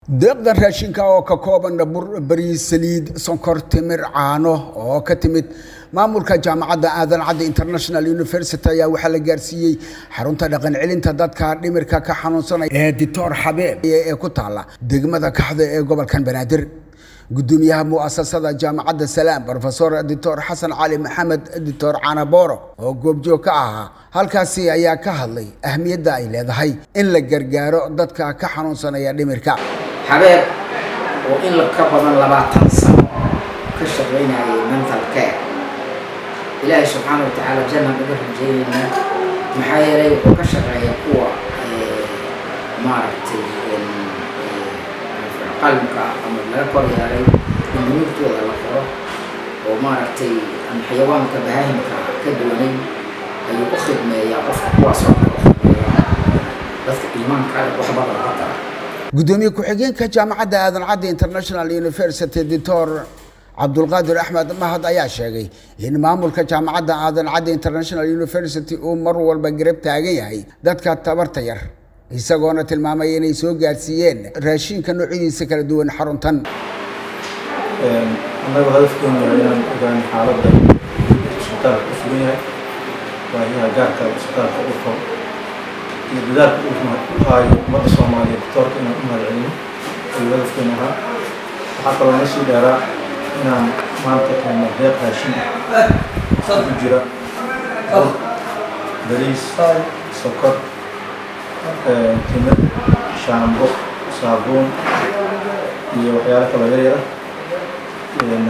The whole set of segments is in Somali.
deeqda raashinka oo ka kooban bariis saliid sonkor timir caano oo ka timid maamulka jaamacadda Aadan Cadde International University ayaa waxa la gaarsiiyay xarunta dhaqan celinta dadka dhimirka ka xanuunsanaya ee Dr. Xabeeb ee ku taala degmada Kaxda ee gobolkan Banaadir gudoomiyaha mu'assasada jaamacadda Salaam Professor Dr. Xasan Cali Maxamed Dr. Canaboro oo goobjoog ka ahaa halkaasi ayaa ka hadlay ahmiyadda ay leedahay in la gargaaro dadka ka xanuunsanaya dhimirka حبيب وإن لكبرنا لبعض سنة كشغلنا mental care إلهي سبحانه وتعالى جنة بدهم جيلنا محايرة وكشغلنا قوة مارتي قلبك أمر لا كوري عليه من نفط ولا لفرة ومارتي أن حيوانك بهايمك كدوني أي أخذ ما يعرف قوة بس إيمان كارك وحبط البطل gudoomiye ku-xigeenka jaamacadda Aadan Cadde International University Dr. Cabdulqaadir Axmed Mahad ayaa sheegay in maamulka jaamacadda Aadan Cadde International University uu mar walba garab taagan yahay dadka tabarta yar isagoona tilmaamay inay soo gaarsiiyeen raashinka noocyadiisa kala duwan xaruntan annagu hadafkeenu waa inaan ogaan xaaladda isbitaalka ku sugan yahay waayaha gaarka isbitaalka u qabo بدأت هاي مرة صومالية دكتور كنا مهرعين الولد كنا حتى لو نسي دارا إن منطقة المضيق هاشين صدق جرا بريس سكر تمر شامبو صابون وحيالك الغيرة لأن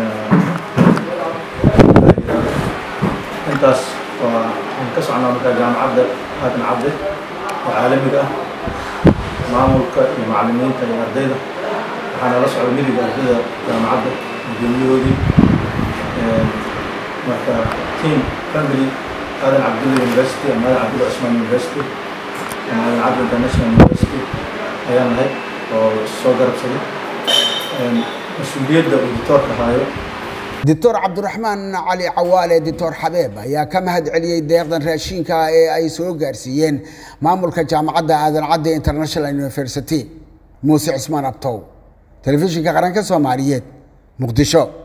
انتاس وانكسر عنا مكان جامعة هذا العبد عالمي معمولك المعلمين تاع الأرديدة أنا رأس علمي الأرديدة جامعة الجمهورية مركا تيم فاميلي هذا عبد الله يونيفرسيتي أنا عبد الله عثمان يونيفرسيتي أنا عبد انترناشونال يونيفرسيتي أيام هاي وصوغر بسدي مسؤولية الدكتور كهايو دكتور عبد الرحمن علي عوالي دكتور حبيب يا كم هاد علي ديقدن راشينكا اي سو غارسيين مامولكا جامعادda Aadan Cadde International University موسى عثمان أبطو تلفزيون قرنكا سوماليات مقدشو